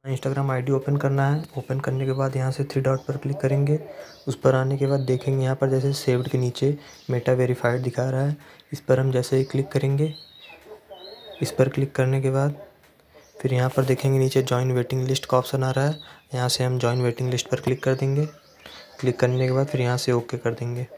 Instagram ID open करना है। Open करने के बाद यहाँ से थ्री डॉट पर क्लिक करेंगे। उस पर आने के बाद देखेंगे यहाँ पर जैसे सेव्ड के नीचे मेटा वेरीफाइड दिखा रहा है। इस पर हम जैसे ही क्लिक करेंगे, इस पर क्लिक करने के बाद फिर यहाँ पर देखेंगे नीचे जॉइन वेटिंग लिस्ट का ऑप्शन आ रहा है। यहाँ से हम जॉइन वेटिंग लिस्ट पर क्लिक कर देंगे। क्लिक करने के बाद फिर यहाँ से ओके कर देंगे।